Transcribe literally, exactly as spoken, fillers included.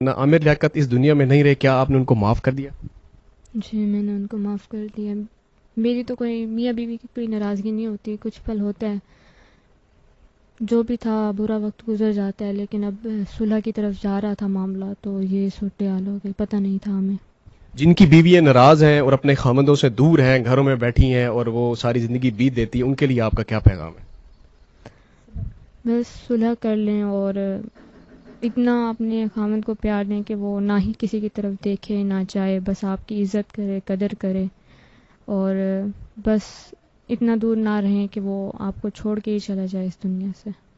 عامر لیاقت اس دنیا میں نہیں رہے، کیا آپ نے ان کو معاف کر دیا؟ جی میں نے ان کو معاف کر دیا. میری تو کوئی میاں بیوی کی کوئی ناراضگی نہیں ہوتی، کچھ پل ہوتا ہے، جو بھی تھا برا وقت گزر جاتا ہے، لیکن اب صلح کی طرف جا رہا تھا معاملہ تو یہ صورتحال ہو گئی، پتہ نہیں تھا ہمیں. جن کی بیویاں ناراض ہیں اور اپنے خامندوں سے دور ہیں، گھروں میں بیٹھی ہیں اور وہ ساری زندگی بیت دیتی ہیں، ان کے لیے آپ کا کیا پیغام ہے؟ بس صلح کر لیں اور اتنا اپنے خامند کو پیار دیں کہ وہ نہ ہی کسی کی طرف دیکھے نہ چاہے، بس آپ کی عزت کرے، قدر کرے، اور بس اتنا دور نہ رہیں کہ وہ آپ کو چھوڑ کے ہی چلا جائے اس دنیا سے.